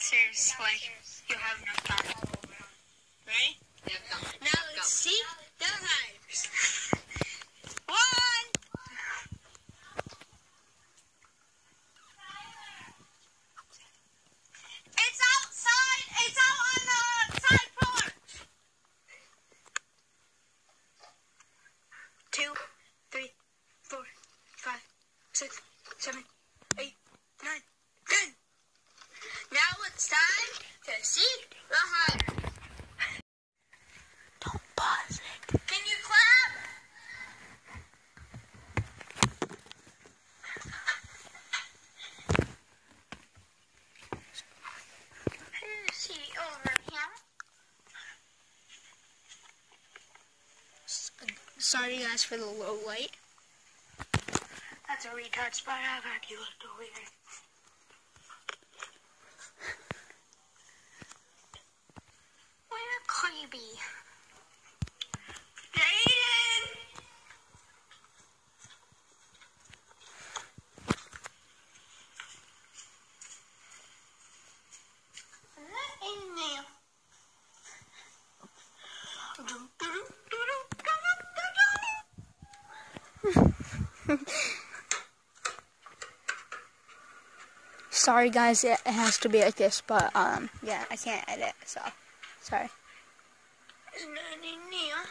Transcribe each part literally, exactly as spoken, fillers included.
answers like you have enough time. Ready? Yeah, go. Now go. let's seek the hires. One. It's outside. It's out on the side porch. Two, three, four, five, six, seven, eight, nine, ten. Now it's time to seek the hire. Don't pause it. Can you clap? Here's the seat over here. Sorry guys for the low light. That's a retard spot. I've had you looked over here. Where could you be? Jaden! Is that in there? Sorry guys, it has to be like this, but um, yeah, I can't edit, so sorry. There's nothing in there.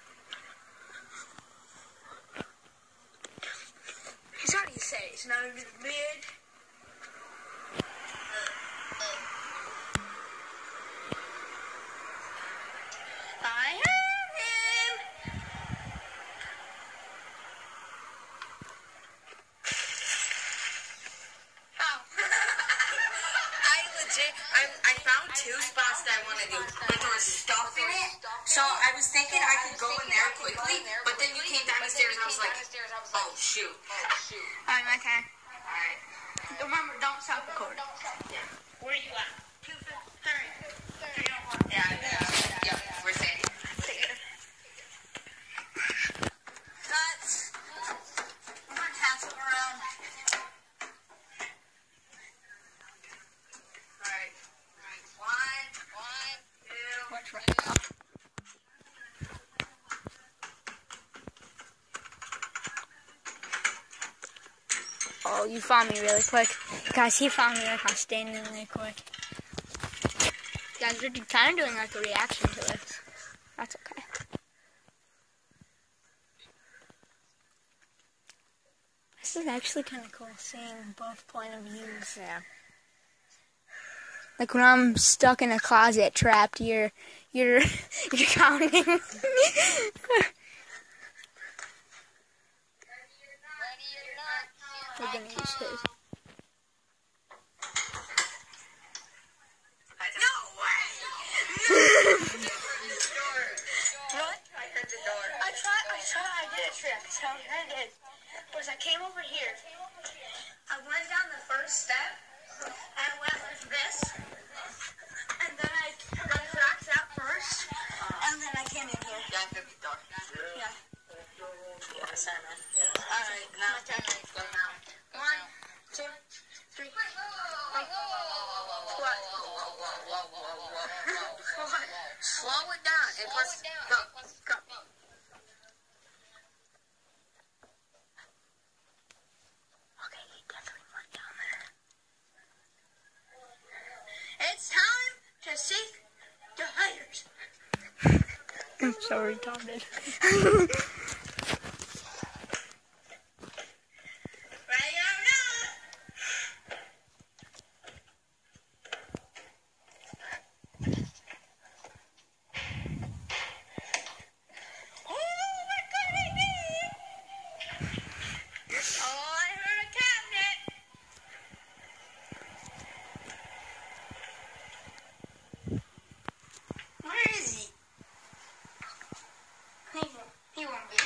He's already said it's not under the bed. I heard him. Oh. I legit, I, I found two spots that I want to do, but there was stuff in it. So I was thinking I could go in there quickly, but then you came down the stairs and I was like, oh shoot. Alright, my turn. Alright. Remember, don't stop recording. Yeah. Where are you at? Two, three. Three, Yeah, yeah, yeah, we're safe. Nuts. I'm gonna pass them around. Alright. One, one, two. What's right now? Oh, you found me really quick. Guys, he found me like I was standing really quick. Guys, we're kind of doing like a reaction to this. That's okay. This is actually kind of cool seeing both point of views. Yeah. Like when I'm stuck in a closet trapped, you're you're you're counting. We're gonna use his. No way! What? I heard the door. I tried, I tried, I did a trick. So I did was I came over here. I went down the first step, and I went like this, and then I, I cracked that first, and then I came in here. Yeah, I heard the door. Yeah. Yeah, sorry, man. Alright, now. My turn. Go now. One, two, three. What? What? Slow it down and plus go. Go. Okay, he definitely went down there. It's time to seek the hires. I'm so retarded. Ready or not? Oh, what could it be? Oh, I heard a cabinet. Where is he? He won't, he won't be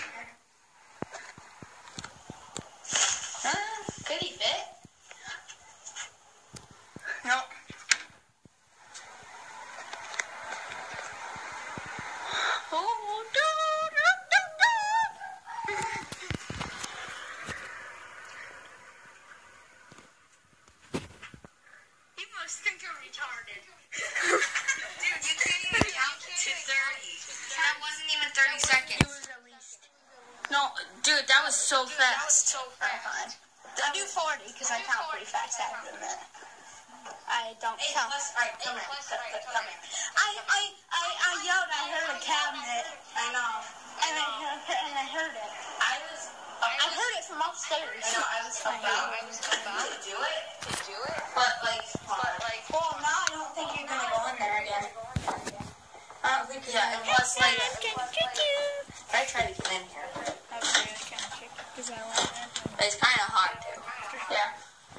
retarded. Dude, you can't even count to thirty. That wasn't even thirty seconds. No, dude, that was so Dude, that was fast. so fast. I do forty because I count pretty fast after that. I don't Eight count. plus, all right, come here. Come here. I, I, I, I yelled. I heard a cabinet. I know. And I heard, and I heard it. I was. I heard it from upstairs. I know. I was about. I was about to do it. To do it. But like, but like. Well, now I don't think you're gonna go in there again. I don't think yeah. It was like. I tried to get in here. That was really kind of tricky because I went in. But it's kind of hard too. Yeah.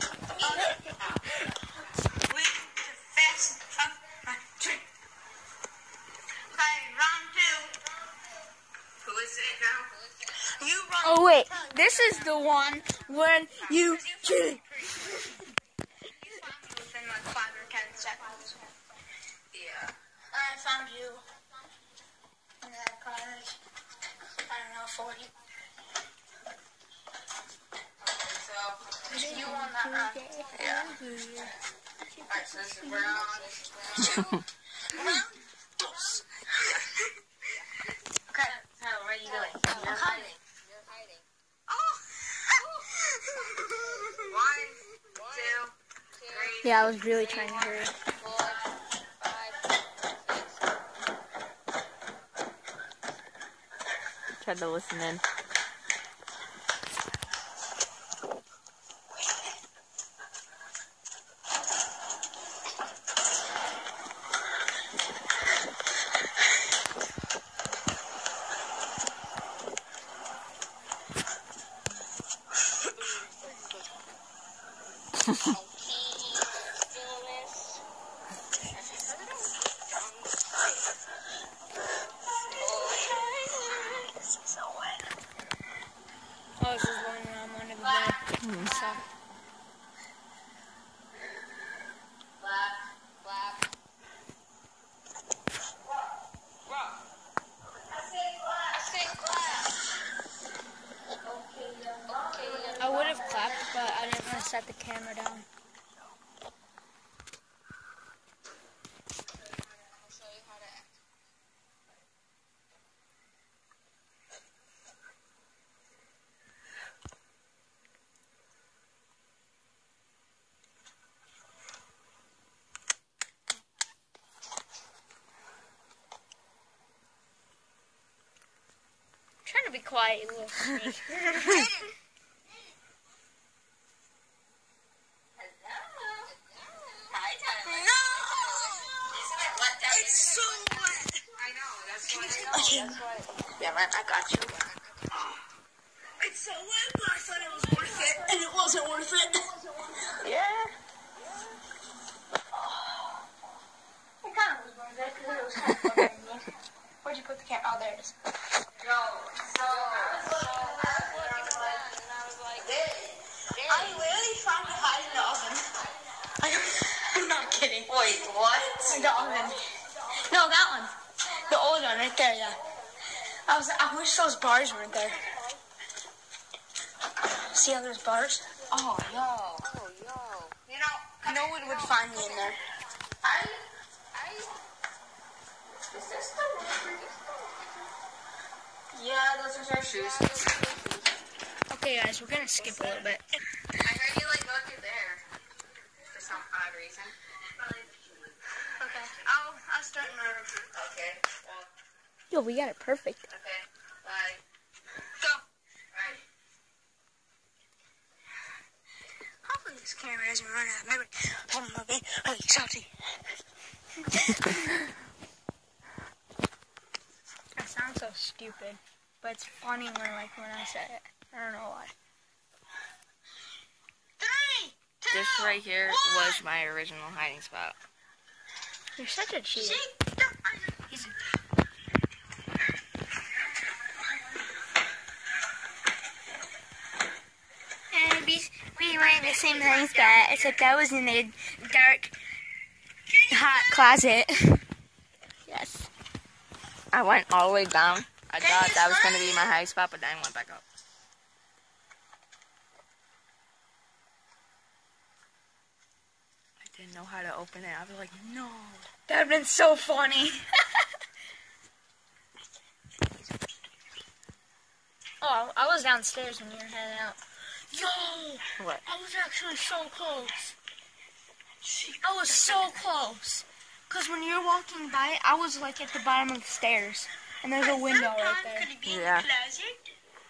Oh wait, this is the one when you cheat. Within like five or ten seconds. Yeah. I found you. And then probably, I don't know, forty. So. You won that round. Yeah. Alright, so this is round two. Round dos. Okay, Tyler, what are you doing? You're hiding. You're hiding. Oh! One, two, three. Yeah, I was really trying to hurry. Four, five, six. Tried to listen in. Oh, this is one when I'm under the bed. Hmm. So. Clap, clap. I would have clapped, but I didn't want to set the camera down. Trying to be quiet, you little snake. Hi, Tyler. No! Isn't it wet down It's so wet. I know, that's why. I know, that's why. Yeah, man, I got you. It's so wet, but I thought it was worth it, and it wasn't worth it. Yeah. It kind of was worth it, because it was kind of bothering me. Where'd you put the camera? Oh, there it is. Yo, so, I was looking around, and I was like, I literally found you hiding in the oven. I, I'm not kidding. wait, what? In the oven. No, that one. The old one right there, yeah. I was. I wish those bars weren't there. See how there's bars? Oh, yo. Oh, yo. You know, No one would find me in there. I, I, is this the one? Yeah, those are our shoes. Okay, guys, we're gonna skip a little bit. I heard you like go through there for some odd reason. Okay, I'll I'll start my room. Okay. Well, Yo, we got it perfect. okay. Bye. Go. Right. Hopefully this camera doesn't run out of memory. Hold on, okay? Oh, you salty. That sounds so stupid, but it's funny when like when I say it. I don't know why. Three, two, This right here one. was my original hiding spot. You're such a cheater. And we, we were in the same hiding spot, except I was in a dark, hot closet. Yes. I went all the way down. I thought that was going to be my hiding spot, but then I went back up. I didn't know how to open it. I'd be like, no. That would have been so funny. Oh, I was downstairs when you were heading out. Yo! What? I was actually so close. I was so close. Because when you were walking by, I was like at the bottom of the stairs. And there's a window right there. Could it be Yeah. in the closet?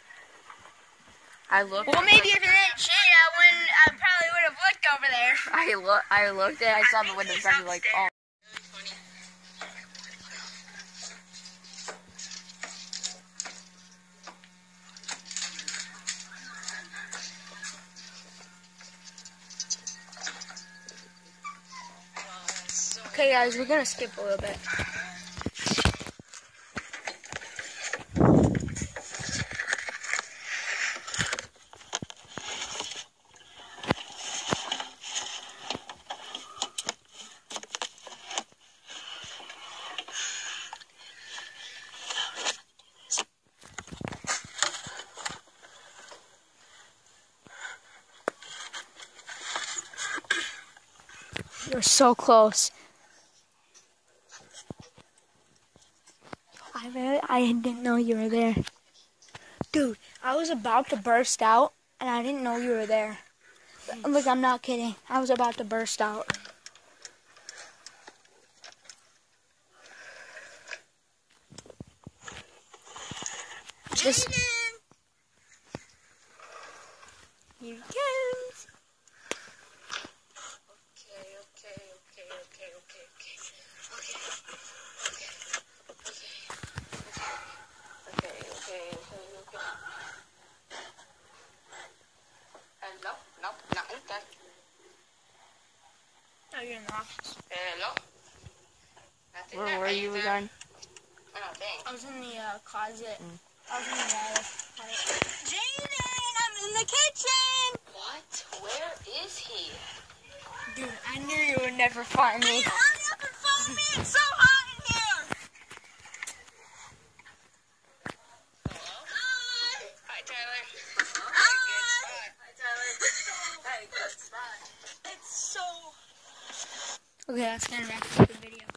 I looked. Well, maybe if you didn't cheat, I wouldn't. I probably would have looked over there. I look. I looked and I saw the windows. I was like, oh. Really funny. Okay, guys, we're gonna skip a little bit. You're so close. I really, I didn't know you were there. Dude, I was about to burst out, and I didn't know you were there. Look, I'm not kidding. I was about to burst out. Just, here he comes. Okay, okay, okay, okay, okay, okay. Okay. Okay, okay, okay, okay. Hello? No, not in there. Oh, you're in the office. Hello? Nothing Where there were you either. again? Oh, dang. I was in the uh, closet. Mm. I was in the attic. Jaden, I'm in the kitchen. What? Where is he? Dude, I knew you would never find me. Hurry up and find me! It's so hot in here! Hello? Hi! Hi, Tyler. Hi! Hi, Tyler. Hi, good spot. It's so... Okay, that's gonna wrap up the video.